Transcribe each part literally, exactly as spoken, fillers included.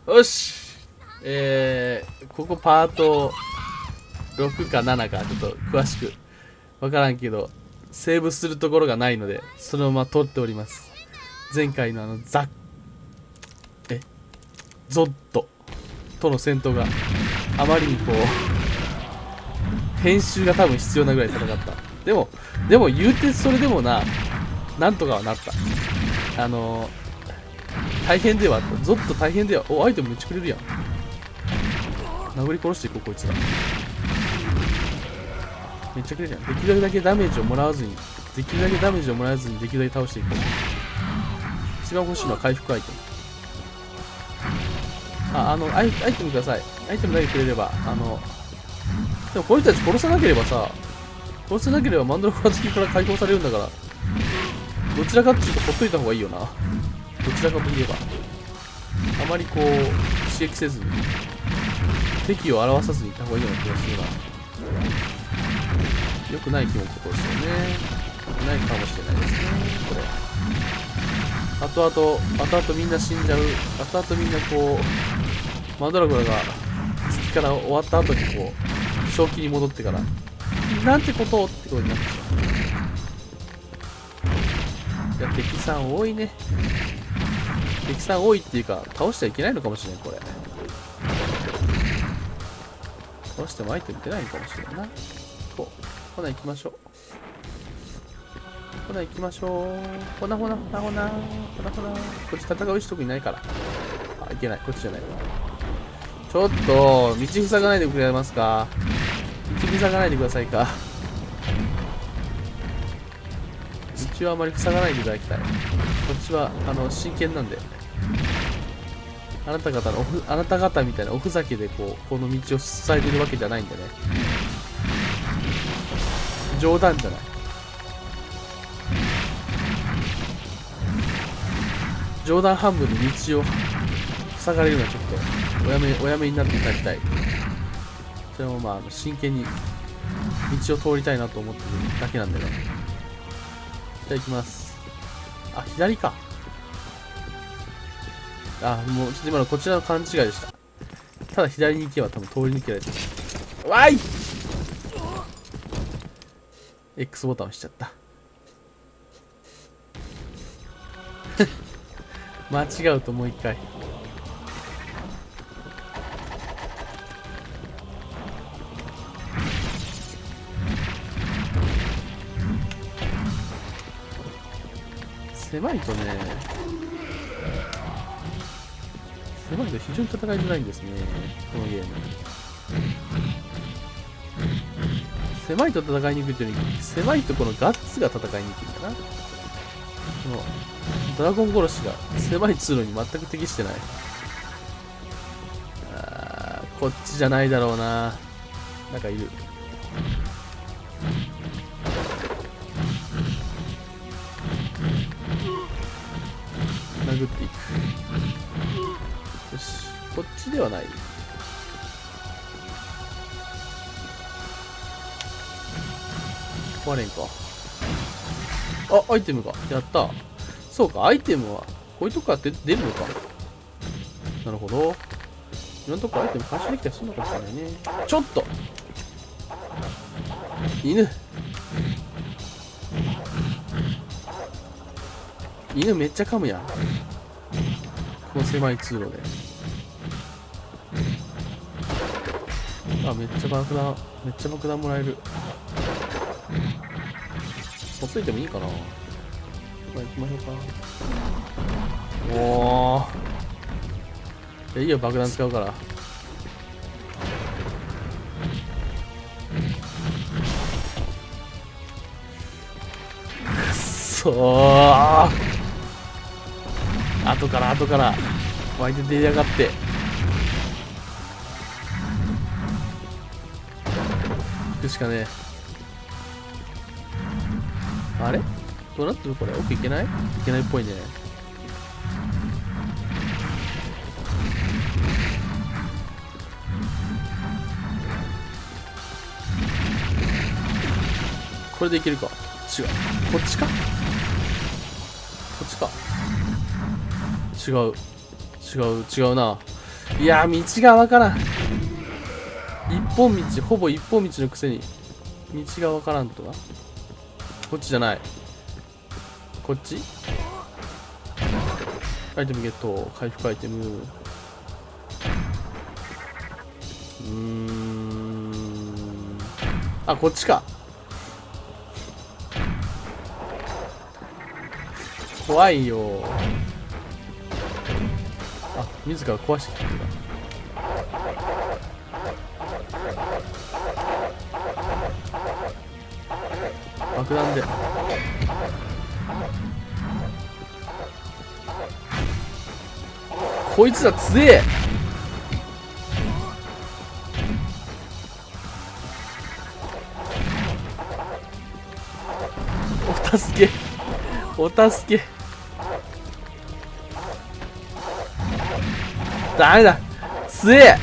よし。えー、ここパートろくかななかちょっと詳しくわからんけど、セーブするところがないのでそのまま通っております。前回のあのザえゾッドとの戦闘があまりにこう編集が多分必要なぐらい戦った。でもでも言うてそれでもな、なんとかはなった。あのー、大変ではあった。ゾッド大変では。お、アイテムめっちゃくれるやん。殴り殺していこうこいつら。めっちゃくれるやん。できるだけダメージをもらわずにできるだけダメージをもらわずにできるだけ倒していこう。一番欲しいのは回復アイテム。あ、あのアイ、アイテムください。アイテムだけくれれば、あのでもこの人たち殺さなければさ、殺せなければマンドラゴラ付きから解放されるんだから、どちらかっていうとほっといた方がいいよな。どちらかといえばあまりこう刺激せずに敵を表さずにいた方がいいような気がするな。良くない気もことですよね。良くないかもしれないですね、これ。後々、後々みんな死んじゃう。後々みんなこう、マンドラゴラが月から終わった後にこう、正気に戻ってから、なんてことってことになってしまう。いや、敵さん多いね。敵さん多いっていうか、倒しちゃいけないのかもしれん、これ。倒してもアイテム出ないのかもしれんな。こう。ほな行きましょう。ほな行きましょう。ほなほなほなほな。ほなほな。こっち戦う人特にないから。あ、いけない。こっちじゃないわ。ちょっと、道塞がないでくれますか。道塞がないでくださいか。道はあまり塞がないでいただきたい。こっちは、あの、真剣なんで。あなた方のおふ、あなた方みたいなおふざけでこう、この道を塞いでるわけじゃないんでね。冗談じゃない。冗談半分で道を塞がれるのはちょっとおやめおやめになっていただきたい。それもまあ真剣に道を通りたいなと思ってるだけなんでね。じゃあ行きます。あ、左か。あ、もうちょっと今のこちらの勘違いでした。ただ左に行けば多分通り抜けられてる。わいX ボタン押しちゃった間違うともう一回。狭いとね、狭いと非常に戦いづらいんですね、このゲーム。狭いと戦いにくいというより、狭いとこのガッツが戦いにくいんだな。このドラゴン殺しが狭い通路に全く適してない。あー、こっちじゃないだろうな。なんかいる。殴っていく。よし、こっちではない。壊れんか。あ、アイテムが。やった。そうか、アイテムは、こういうとこから出るのか。なるほど。いろんなとこアイテム回収できたりするのかもしれないね。ちょっと犬犬めっちゃ噛むやん。この狭い通路で。あ、めっちゃ爆弾、めっちゃ爆弾もらえる。ほっといてもいいかな。まあ、行きましょうか。おー。いや、いいよ、爆弾使うから。くっそー。後から後から湧いて出やがって。行くしかねえ。あれどうなってるこれ。奥行けない？行けないっぽいね。これでいけるか。違う。こっちか。こっちか。違う。違う、違うな。 いやー、道がわからん。一本道、ほぼ一本道のくせに道がわからんとは。こっちじゃない。こっち。アイテムゲット、回復アイテム。うーん。あ、こっちか。怖いよ。あ、自ら壊してきてるんだ。爆弾で。こいつら強え。お助けお助け。ダメだ、強え。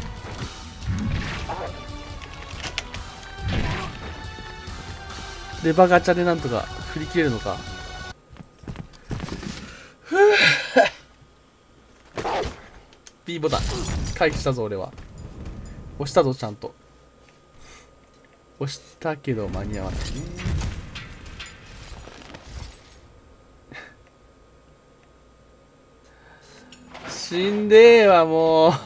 レバーガチャでなんとか振り切れるのか。B ボタン回避したぞ。俺は押したぞ。ちゃんと押したけど間に合わないね。死んでえわもう。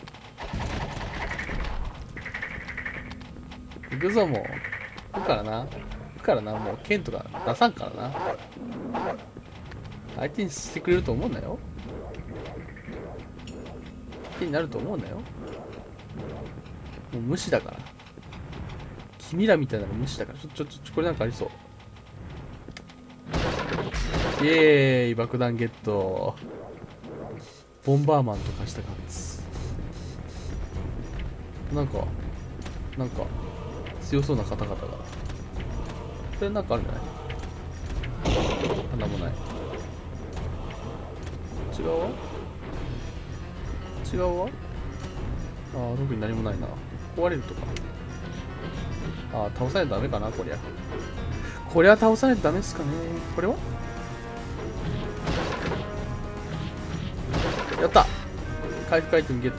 行くぞもう。行くからな。行くからな。もう剣とか出さんからな。相手にしてくれると思うんだよ。手になると思うんだよ。もう無視だから。君らみたいなの無視だから。ちょちょちょこれなんかありそう。イエーイ、爆弾ゲット。ボンバーマンとかした感じ。なんかなんか強そうな方々が。これなんかあるんじゃない？なんもない。違うわ違うわ。ああ、特に何もないな。壊れるとか。ああ、倒さないとダメかな、こりゃ。こりゃ倒さないとダメっすかね。これはやった。回復アイテムゲット。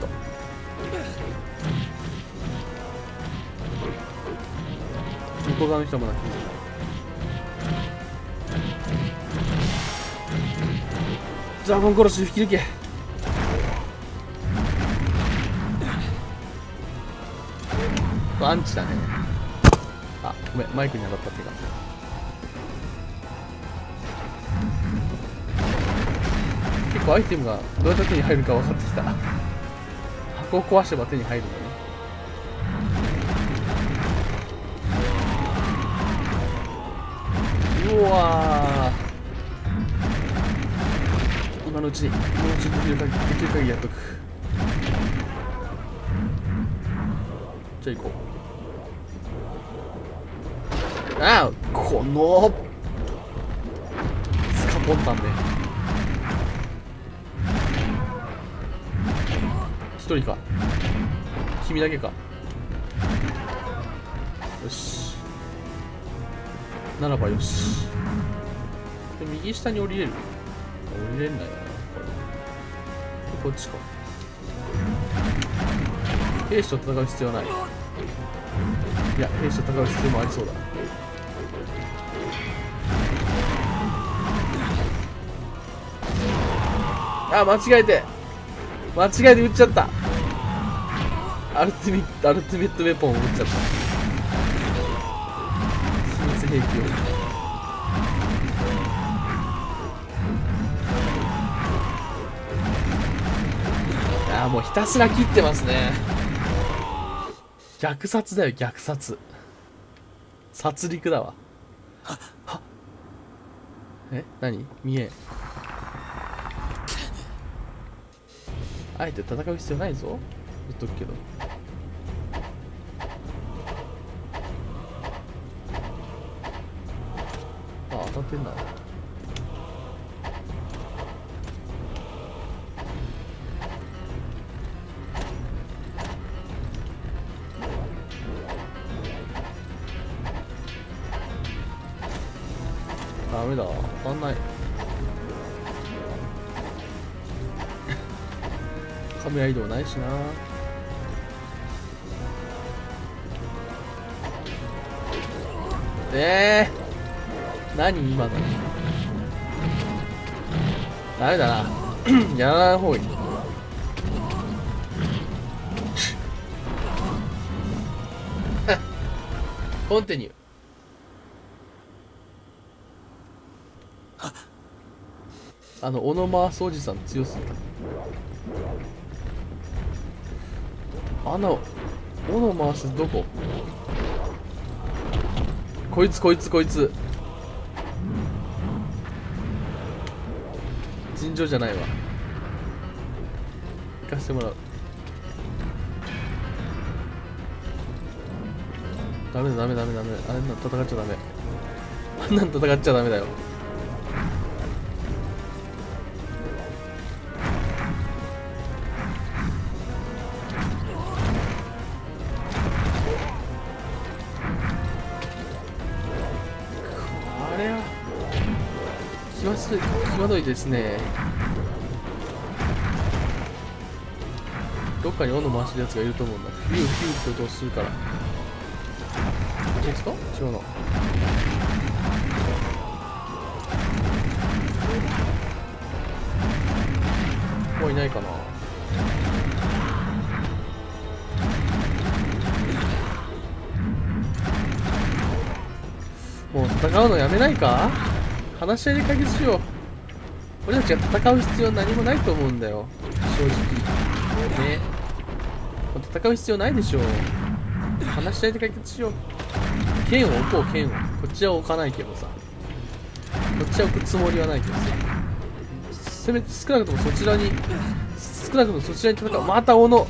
向こう側の人もなくて。ドラゴン殺し引き抜け。アンチだね。あ、ごめん、マイクに当たったってか。結構アイテムがどうやって手に入るか分かってきた。箱を壊せば手に入るんだね。うわー、今のうちに今のうちにできる限りできる限りやっとく。じゃあ行こう。ああ、このスカポンタンで一人か。君だけか。よし、ならばよし。で右下に降りれる？降りれんないな、これ。こっちか。兵士と戦う必要ない。いや、兵士と戦う必要もありそうだ。あ、間違えて間違えて撃っちゃった。アルティミットアルティメットウェポンを撃っちゃった。秘密兵器を。ああ、もうひたすら切ってますね。虐殺だよ、虐殺。殺戮だわ。はっ、え、何？見えん。あえて戦う必要ないぞ、言っとくけど。あ、当たってんだ。ダメだ、当たんない。 カメラ移動ないしな。えー、何今の。ダメだな。やらない方がいい。コンティニュー。あの、オノマースおじさん強すぎた。あの、オノマースどこ？こいつこいつこいつ。尋常じゃないわ。行かせてもらう。ダメだダメダメダメ。あんなん戦っちゃダメ。あんなん戦っちゃダメだよ。あれは際す際どいですね。どっかに斧回してるやつがいると思うんだ。フューフューって音をするから。こいつか？違うな。もういないかな。もう戦うのやめないか？話し合いで解決しよう。俺たちが戦う必要は何もないと思うんだよ、正直ね。もう戦う必要ないでしょう。話し合いで解決しよう。剣を置こう、剣を。こっちは置かないけどさ、こっちは置くつもりはないけどさ、せめて少なくともそちらに少なくともそちらに戦う。また斧。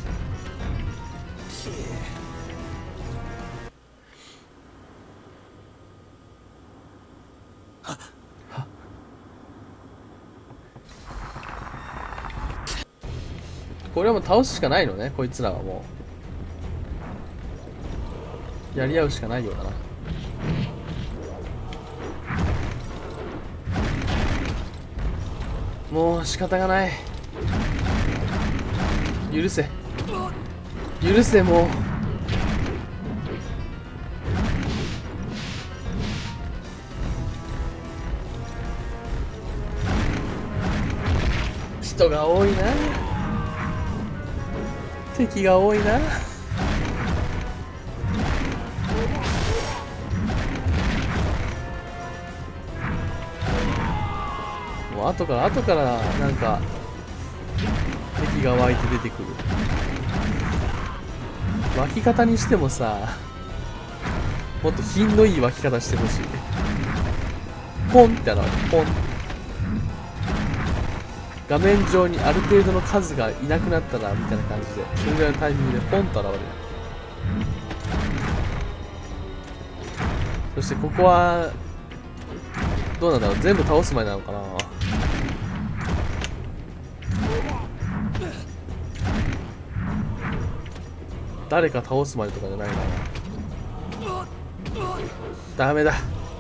これはもう倒すしかないのね、こいつらはもう。やり合うしかないようだな。もう仕方がない。許せ。許せ、もう。人が多いな。敵が多いな。もう後から後からなんか敵が湧いて出てくる。湧き方にしてもさ、もっと品のいい湧き方してほしい。ポンって現れる。ポン。画面上にある程度の数がいなくなったらみたいな感じで、それぐらいのタイミングでポンと現れる。そしてここはどうなんだろう、全部倒す前なのかな。誰か倒すまでとかじゃないな。ダメだ。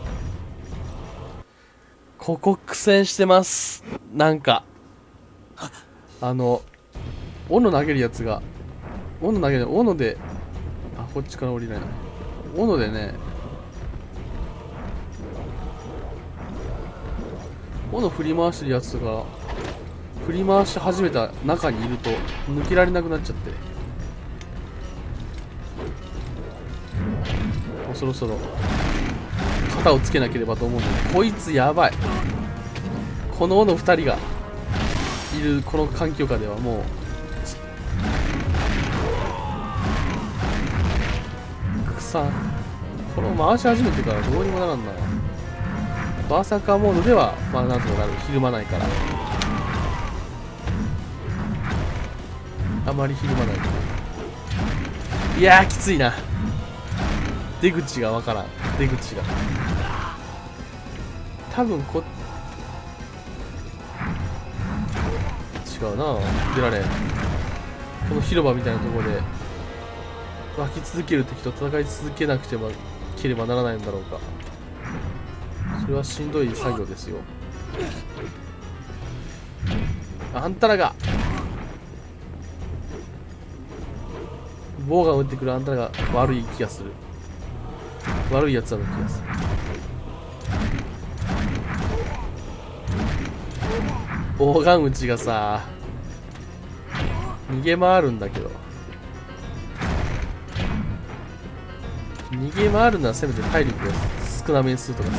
ここ苦戦してます。なんかあの斧投げるやつが、斧投げる斧で、あ、こっちから降りない。斧でね、斧振り回してるやつが振り回し始めた中にいると抜けられなくなっちゃって、もうそろそろ肩をつけなければと思うんだけど、こいつやばい。この斧ふたりがいるこの環境下ではもう草。この回し始めてからどうにもならんな。バーサーカーモードではまあなんとかなる。ひるまないから、あまりひるまない。いやーきついな。出口がわからん。出口が多分こ違うな。出られん。この広場みたいなところで湧き続ける敵と戦い続けなくてもければならないんだろうか。それはしんどい作業ですよ。あんたらがボウガン撃ってくるあんたが悪い気がする。悪いやつだの気がする。ボウガン撃ちがさ、逃げ回るんだけど、逃げ回るのはせめて体力を少なめにするとかさ。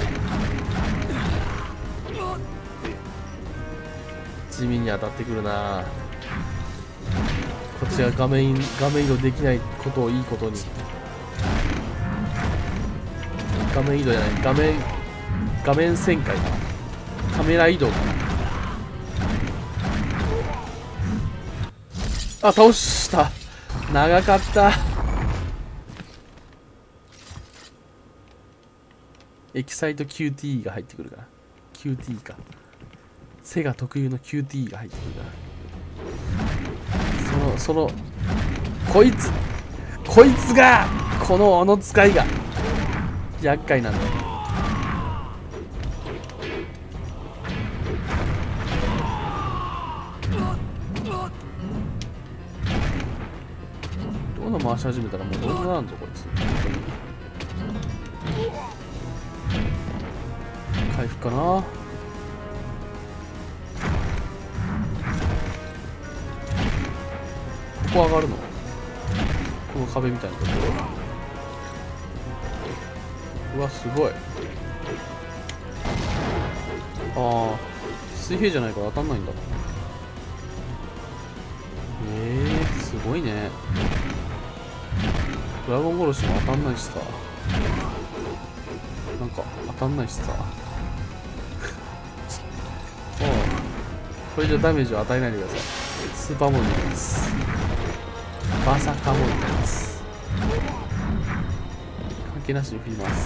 地味に当たってくるな。こっちが画面画面移動できないことをいいことに。画面移動じゃない、画面画面旋回かな、カメラ移動かな。あ、倒した。長かった。エキサイト キューティー が入ってくるから。キューティー か。セガ特有の キューティー が入ってくるから。その、その、こいつ、こいつが、この斧使いが、厄介なんだよ。どんな回し始めたらもうどんななんぞこいつ。回復かな。ここ上がるの？この壁みたいなところ。うわ、すごい。ああ、水平じゃないから当たんないんだ。ええー、すごいね。ドラゴン殺しも当たんないしさ、なんか当たんないしさもうこれ以上ダメージを与えないでください。スーパーモンになります。バーサーカーモンになります。関係なしに振ります。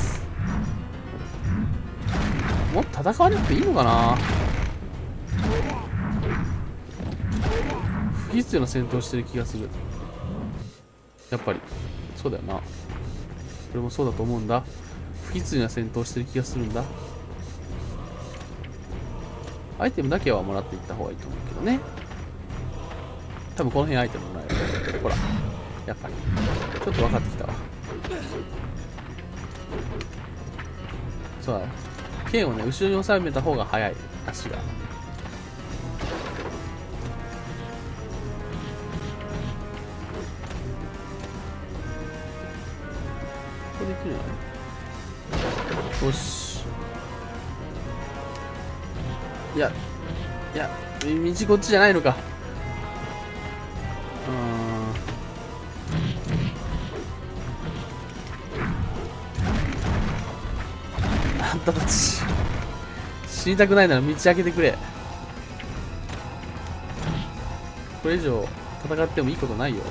もっと戦わなくていいのかな。不必要な戦闘してる気がする。やっぱりそうだよな。俺もそうだと思うんだ。不必要な戦闘してる気がするんだ。アイテムだけはもらっていった方がいいと思うけどね。多分この辺アイテムもらえる。ほら、やっぱりちょっと分かってきたわ。そうだ、剣をね後ろに収めた方が速い。足がこれできるの？よし。いやいや、道こっちじゃないのか。うーん、あんたたち死にたくないなら道開けてくれ。これ以上戦ってもいいことないよ。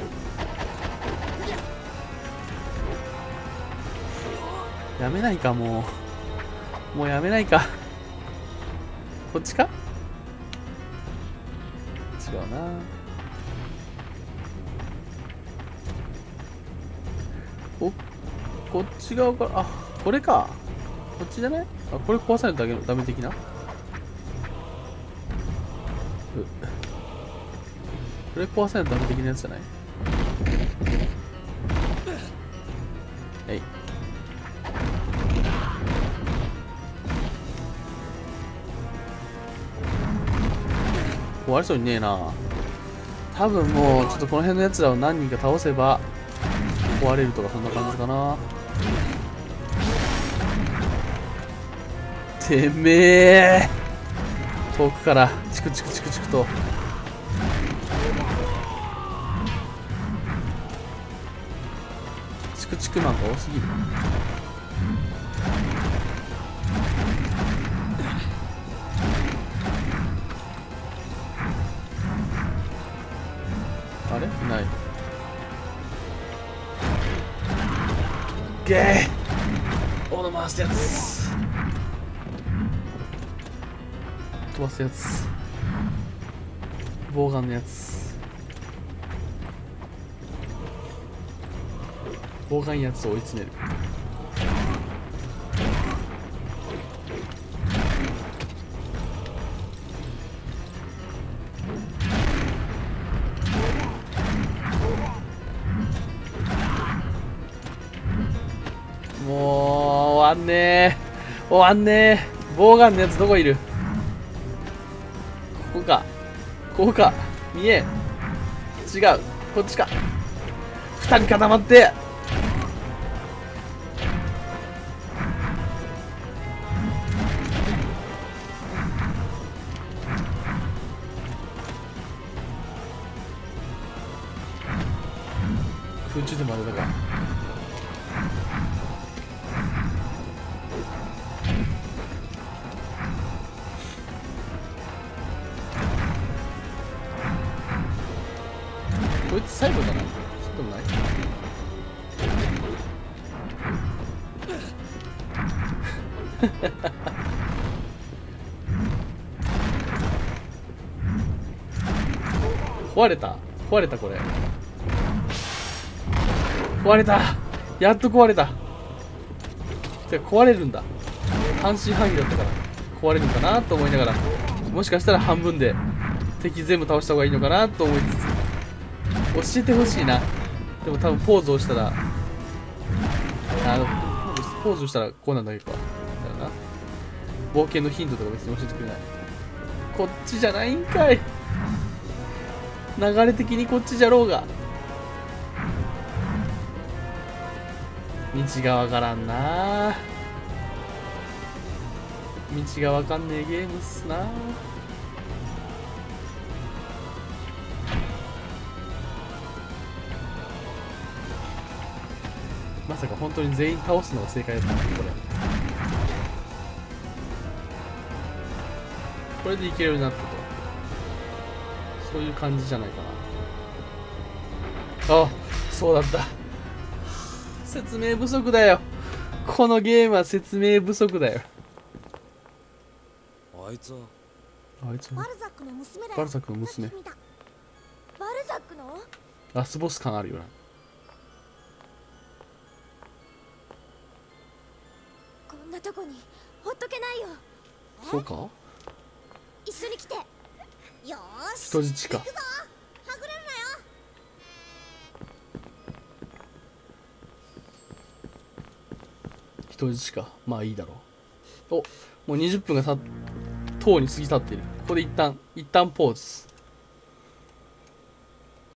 やめないか、もうもうやめないか。こっちか？違うな。お、こっち側から、あ、これか。こっちじゃない？あ、これ壊さないとダメダメ的な。う、これ壊さないとダメ的なやつじゃない？はい。終わりそうにねえな。多分もうちょっとこの辺のやつらを何人か倒せば壊れるとか、そんな感じかな。てめえ、遠くからチクチクチクチクと。チクチクマンが多すぎる。あれ？いない。ゲー、斧回すやつ、飛ばすやつ、ボウガンのやつ、ボウガンやつを追い詰める。 わんねー。終わんねー。ボウガンのやつどこいる？ここか。ここか。見えん。違う。こっちか。二人固まって。空中でもあれだか。こいつ最後じゃない？そうでもない？壊れた壊れたこれ壊れた。やっと壊れた。てか壊れるんだ。半信半疑だったから壊れるんかなと思いながら、もしかしたら半分で敵全部倒した方がいいのかなと思いつつ、教えてほしいな。でも多分ポーズをしたら、あのポーズをしたらこうなんだけど、だよな。冒険のヒントとか別に教えてくれない。こっちじゃないんかい。流れ的にこっちじゃろうが。道がわからんな。道がわかんねえゲームっすな。まさか本当に全員倒すのが正解だったんだこれ。これでいけるようになったと、そういう感じじゃないかな。あ、そうだった。説明不足だよ。このゲームは説明不足だよ。 あいつはあいつはバルザックの娘だよ。 バルザックの娘。 バルザックの？ ラスボス感あるよな。 こんなとこにほっとけないよ。 そうか？ 一緒に来て。よーし。 人質か。 行くぞ。はぐれるなよ。 人質か。まあいいだろう。お、もうにじゅっぷんがたとうに過ぎ去っている。ここで一旦一旦ポーズ。